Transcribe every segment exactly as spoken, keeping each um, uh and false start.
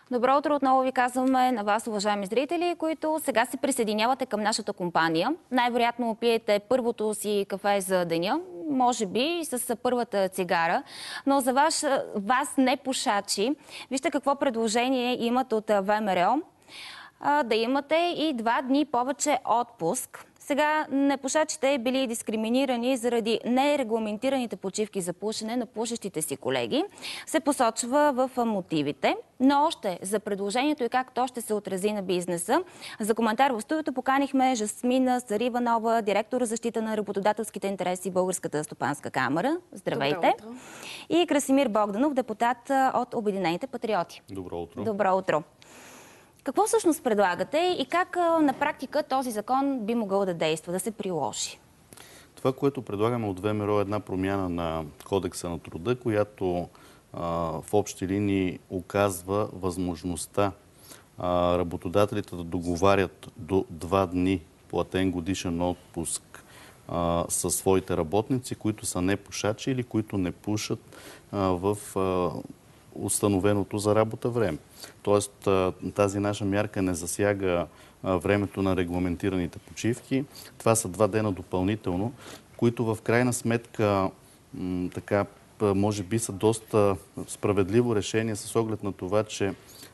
Добро утро, отново ви казваме на вас, уважаеми зрители, които сега се присъединявате към нашата компания. Най-вероятно пиете първото си кафе за деня, може би с първата цигара, но за вас, вас не пушачи, вижте какво предложение имат от ВМРО. Да имате и два дни повече отпуск. Сега непушачите били дискриминирани заради нерегламентираните почивки за пушене на пушещите си колеги, се посочва в мотивите. Но още за предложението и как то ще се отрази на бизнеса. За коментар в студиото поканихме Жасмина Сариванова, директор за защита на работодателските интереси в Българската стопанска камара. Здравейте! И Красимир Богданов, депутат от Обединените патриоти. Добро утро! Добро утро! Какво всъщност предлагате и как на практика този закон би могъл да действа, да се приложи? Това, което предлагаме от ВМРО, е една промяна на Кодекса на труда, която а, в общи линии оказва възможността а, работодателите да договарят до два дни платен годишен отпуск а, със своите работници, които са непушачи или които не пушат а, в а, установеното за работа време. Тоест тази наша мярка не засяга времето на регламентираните почивки. Това са два дена допълнително, които в крайна сметка така, може би са доста справедливо решение с оглед на това, че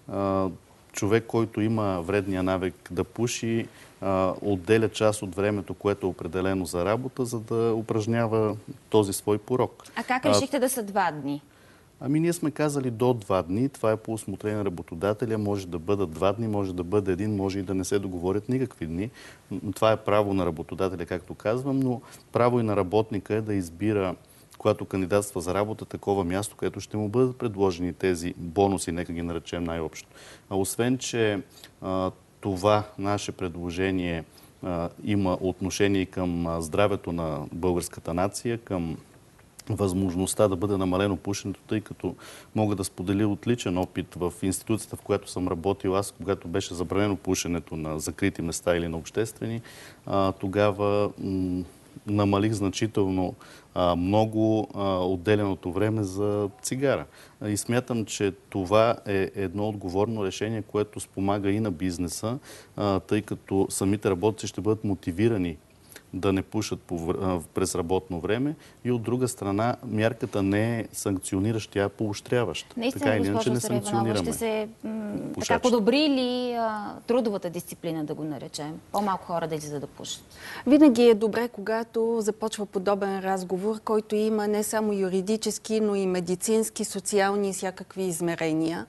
човек, който има вредния навик да пуши, отделя част от времето, което е определено за работа, за да упражнява този свой порок. А как решихте а... да са два дни? Ами ние сме казали до два дни. Това е по усмотрение на работодателя. Може да бъдат два дни, може да бъде един, може и да не се договорят никакви дни. Това е право на работодателя, както казвам, но право и на работника е да избира, когато кандидатства за работа, такова място, където ще му бъдат предложени тези бонуси, нека ги наречем най-общо. А освен, че а, това наше предложение а, има отношение към здравето на българската нация, към възможността да бъде намалено пушенето, тъй като мога да споделя отличен опит в институцията, в която съм работил аз, когато беше забранено пушенето на закрити места или на обществени, а, тогава намалих значително а, много а, отделеното време за цигара. И смятам, че това е едно отговорно решение, което спомага и на бизнеса, а, тъй като самите работници ще бъдат мотивирани да не пушат през работно време, и от друга страна мярката не е санкционираща, тя е поощряваща. Наистина, така или иначе не санкционираме. Ще се така подобри ли а, трудовата дисциплина, да го наречем? По-малко хора да излизат да пушат. Винаги е добре, когато започва подобен разговор, който има не само юридически, но и медицински, социални и всякакви измерения.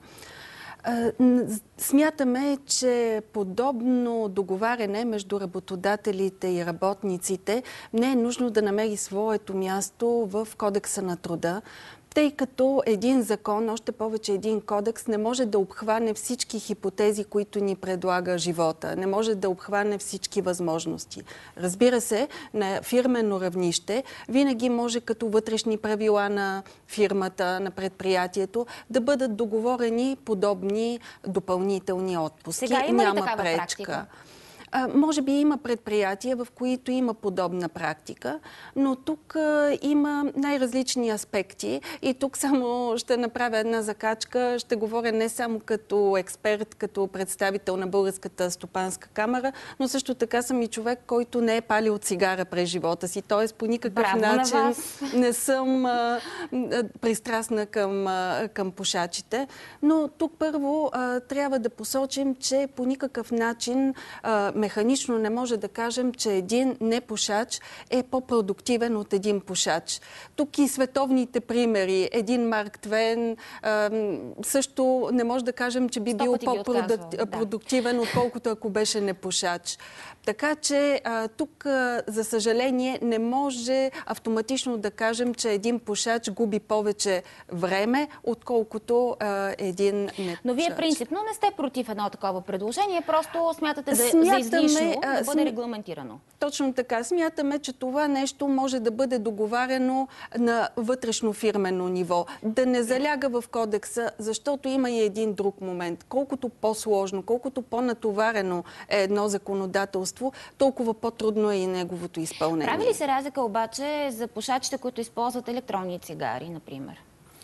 Смятаме, че подобно договаряне между работодателите и работниците не е нужно да намери своето място в Кодекса на труда, тъй като един закон, още повече един кодекс, не може да обхване всички хипотези, които ни предлага живота. Не може да обхване всички възможности. Разбира се, на фирмено равнище винаги може като вътрешни правила на фирмата, на предприятието, да бъдат договорени подобни допълнителни отпуски. Сега има ли Няма такава пречка. практика? А, може би има предприятия, в които има подобна практика, но тук а, има най-различни аспекти и тук само ще направя една закачка. Ще говоря не само като експерт, като представител на Българската стопанска камара, но също така съм и човек, който не е палил цигара през живота си. Т.е. по никакъв Браво начин на не съм а, а, пристрастна към, а, към пушачите. Но тук първо а, трябва да посочим, че по никакъв начин а, механично не може да кажем, че един непушач е по-продуктивен от един пушач. Тук и световните примери. Един Марк Твен също не може да кажем, че би бил по-продуктивен, отколкото ако беше непушач. Така че тук, за съжаление, не може автоматично да кажем, че един пушач губи повече време, отколкото един непушач. Но вие принципно не сте против едно такова предложение, просто смятате да, за излишно да бъде регламентирано. Точно така. Смятаме, че това нещо може да бъде договарено на вътрешно фирмено ниво. Да не заляга в кодекса, защото има и един друг момент. Колкото по-сложно, колкото по-натоварено е едно законодателство, толкова по-трудно е и неговото изпълнение. Прави ли се разлика обаче за пушачите, които използват електронни цигари, например?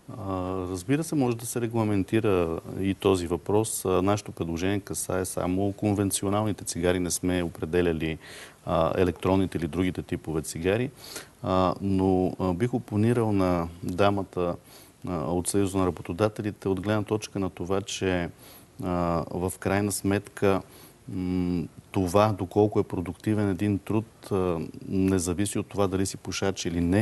Разбира се, може да се регламентира и този въпрос. Нашето предложение касае само конвенционалните цигари. Не сме определяли електронните или другите типове цигари. Но бих опонирал на дамата от Съюза на работодателите от гледна точка на това, че в крайна сметка това, доколко е продуктивен един труд, не зависи от това дали си пушач или не.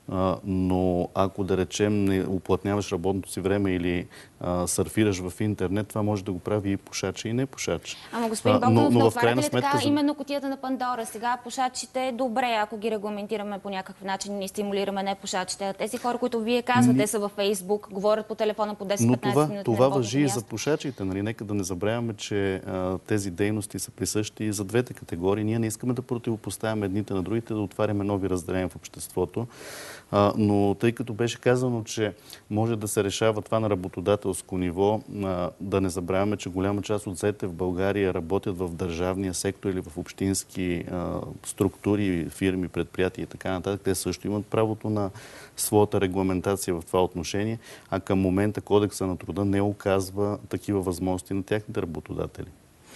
Но ако, да речем, не уплътняваш работното си време или а, сърфираш в интернет, това може да го прави и пушача, и не пушач. Ама господин Богданов, не отваряте ли сметка, така за... именно кутията на Пандора? Сега пушачите, добре, ако ги регламентираме по някакъв начин, не стимулираме не пушачите. Тези хора, които вие казвате, Ни... са във Фейсбук, говорят по телефона по десет-петнайсет минути. Но това, това въжи и за пушачите. Нали? Нека да не забравяме, че а, тези дейности са присъщи и за двете категории. Ние не искаме да противопоставяме едните на другите, да отваряме нови разделения в обществото. А, но тъй като беше казано, че може да се решава това на работодателско ниво, а, да не забравяме, че голяма част от заетите в България работят в държавния сектор или в общински а, структури, фирми, предприятия и така нататък. Те също имат правото на своята регламентация в това отношение, а към момента Кодекса на труда не оказва такива възможности на тяхните работодатели.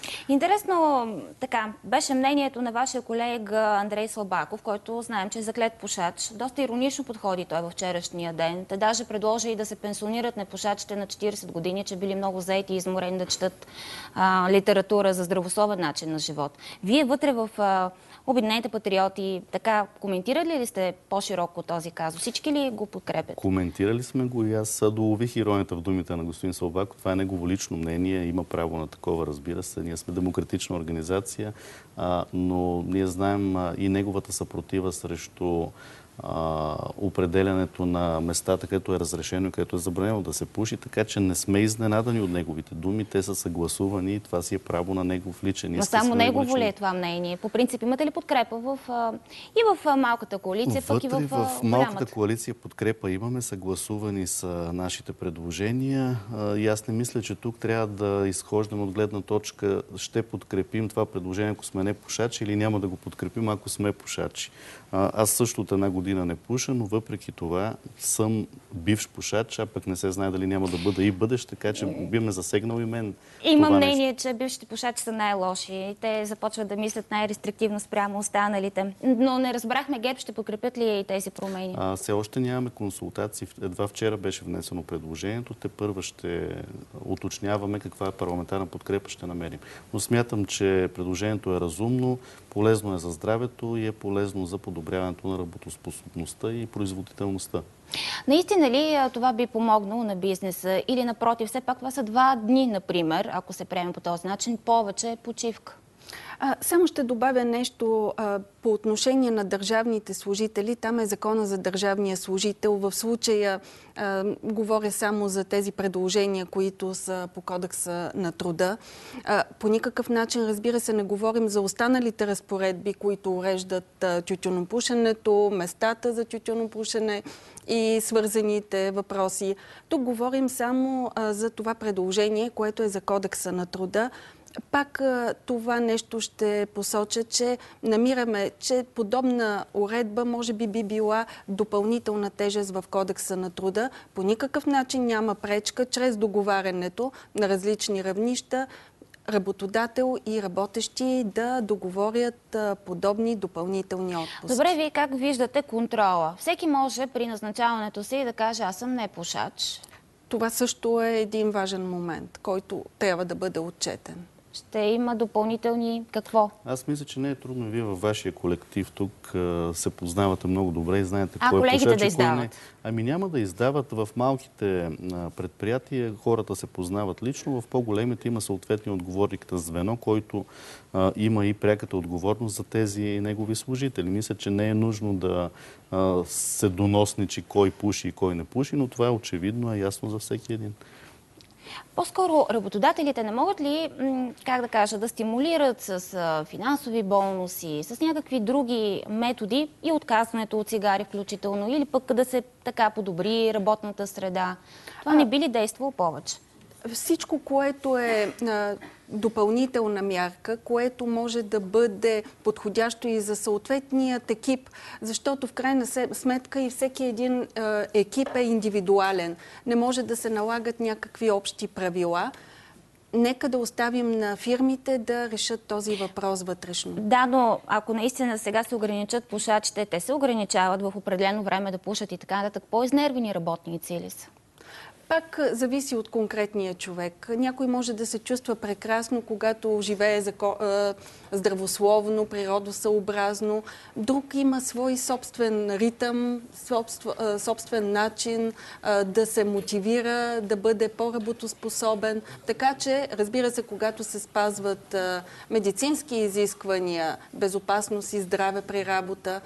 Интересно така, беше мнението на вашия колега Андрей Слабаков, който знаем, че е заклет пушач. Доста иронично подходи той във вчерашния ден. Те даже предложи и да се пенсионират непушачите на четирийсет години, че били много заети и изморени да четат а, литература за здравословен начин на живот. Вие вътре в а, Обединените патриоти, така, коментирали ли сте по-широко този казус? Всички ли го подкрепят? Коментирали сме го и аз долових иронията в думите на господин Слабаков. Това е негово лично мнение. Има право на такова, разбира се. Ние сме демократична организация, а, но ние знаем а, и неговата съпротива срещу а, определянето на местата, където е разрешено и където е забранено да се пуши, така че не сме изненадани от неговите думи. Те са съгласувани и това си е право на негов личен. Но само негово ли е това мнение? По принцип, имате ли подкрепа в, а, и в малката коалиция, Вътре, пък и в, в в малката коалиция подкрепа имаме, съгласувани са нашите предложения. И аз не мисля, че тук трябва да изхождаме от гледна точка ще подкрепим това предложение, ако сме не пушачи, или няма да го подкрепим, ако сме пушачи. Аз също от една година не пуша, но въпреки това съм бивш пушач, а пък не се знае дали няма да бъда и бъдещ, така че би ме засегнал и мен. Има мнение, нещо. Че бившите пушачи са най-лоши. Те започват да мислят най-рестриктивно спрямо останалите. Но не разбрахме, ГЕРБ ще подкрепят ли и тези промени? А, все още нямаме консултации. Едва вчера беше внесено предложението. Те първа ще уточняваме каква парламентарна подкрепа ще намерим. Но смятам, че предложението е разумно, полезно е за здравето и е полезно за подобряването на работоспособността и производителността. Наистина ли това би помогнало на бизнеса или напротив, все пак това са два дни, например, ако се приеме по този начин, повече почивка? А, само ще добавя нещо а, по отношение на държавните служители. Там е закона за държавния служител. В случая а, говоря само за тези предложения, които са по Кодекса на труда. А, по никакъв начин, разбира се, не говорим за останалите разпоредби, които уреждат а, тютюнопушенето, местата за тютюнопушене и свързаните въпроси. Тук говорим само а, за това предложение, което е за Кодекса на труда. Пак това нещо ще посоча, че намираме, че подобна уредба може би би била допълнителна тежест в Кодекса на труда. По никакъв начин няма пречка чрез договарянето на различни равнища работодател и работещи да договорят подобни допълнителни отпуски. Добре, вие как виждате контрола? Всеки може при назначаването си да каже, аз съм не пушач. Това също е един важен момент, който трябва да бъде отчетен. Ще има допълнителни какво? Аз мисля, че не е трудно. Вие във вашия колектив тук се познавате много добре и знаете а, кой е пушач да и кой не. Ами няма да издават. В малките предприятия хората се познават лично. В по-големите има съответния отговорник на звено, който а, има и пряката отговорност за тези негови служители. Мисля, че не е нужно да а, се доносничи кой пуши и кой не пуши, но това е очевидно и ясно за всеки един. По-скоро работодателите не могат ли, как да кажа, да стимулират с финансови бонуси, с някакви други методи и отказването от цигари включително, или пък да се така подобри работната среда? Това не би ли действало повече? всичко, което е а, допълнителна мярка, което може да бъде подходящо и за съответният екип, защото в крайна сметка и всеки един а, екип е индивидуален. Не може да се налагат някакви общи правила. Нека да оставим на фирмите да решат този въпрос вътрешно. Да, но ако наистина сега се ограничат пушачите, те се ограничават в определено време да пушат и така нататък. По-изнервени работници ли са? Пак зависи от конкретния човек. Някой може да се чувства прекрасно, когато живее здравословно, природосъобразно. Друг има свой собствен ритъм, собствен начин да се мотивира, да бъде по-работоспособен. Така че, разбира се, когато се спазват медицински изисквания, безопасност и здраве при работа,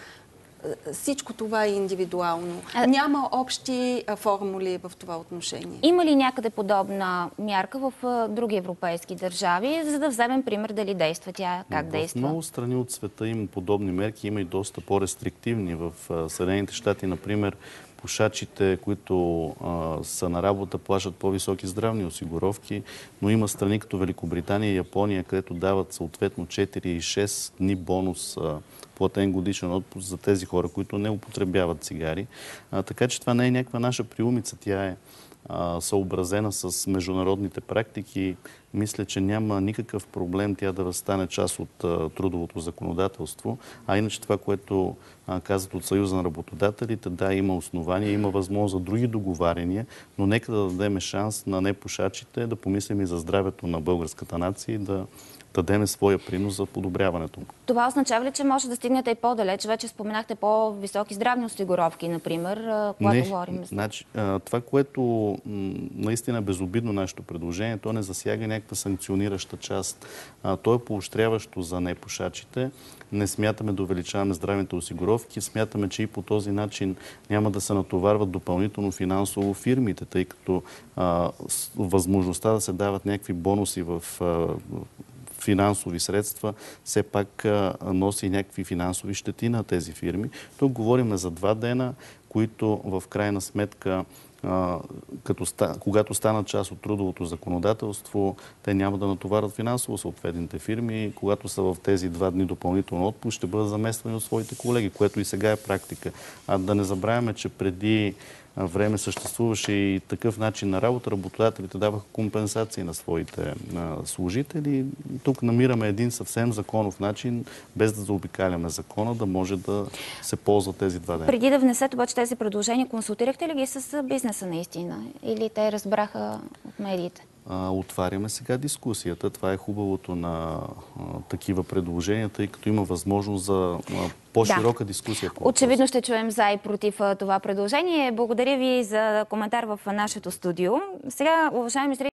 всичко това е индивидуално. А... Няма общи формули в това отношение. Има ли някъде подобна мярка в други европейски държави, за да вземем пример дали действа тя, как в действа? В много страни от света има подобни мерки, има и доста по-рестриктивни. В Съединените щати, например, пушачите, които а, са на работа, плащат по-високи здравни осигуровки, но има страни като Великобритания и Япония, където дават съответно четири и шест дни бонус, а, платен годишен отпуск за тези хора, които не употребяват цигари. А, така че това не е някаква наша приумица, тя е а, съобразена с международните практики. Мисля, че няма никакъв проблем тя да стане част от а, трудовото законодателство. А иначе това, което а, казват от Съюза на работодателите, да, има основания, има възможност за други договаряния, но нека да дадем шанс на непушачите да помислим и за здравето на българската нация и да дадем своя принос за подобряването. Това означава ли, че може да стигнете и по-далеч? Вече споменахте по-високи здравни осигуровки, например, когато не, говорим. Значи, това, което наистина е безобидно нашето предложение, то не засяга някаква санкционираща част. То е поощряващо за непушачите. Не смятаме да увеличаваме здравните осигуровки. Смятаме, че и по този начин няма да се натоварват допълнително финансово фирмите, тъй като а, възможността да се дават някакви бонуси в а, финансови средства, все пак а, носи някакви финансови щети на тези фирми. Тук говорим за два дена, които в крайна сметка, а, като ста, когато станат част от трудовото законодателство, те няма да натоварят финансово съответните фирми. Когато са в тези два дни допълнително отпуск, ще бъдат замествани от своите колеги, което и сега е практика. А да не забравяме, че преди време съществуваше и такъв начин на работа. Работодателите даваха компенсации на своите служители. Тук намираме един съвсем законов начин, без да заобикаляме закона, да може да се ползва тези два дена. Преди да внесете обаче тези предложения, консултирахте ли ги с бизнеса наистина? Или те разбраха от медиите? Отваряме сега дискусията. Това е хубавото на а, такива предложения, тъй като има възможност за а, по-широка да. дискусия. По Очевидно ще чуем за и против това предложение. Благодаря ви за коментар в нашето студио. Сега, уважаеми зрители,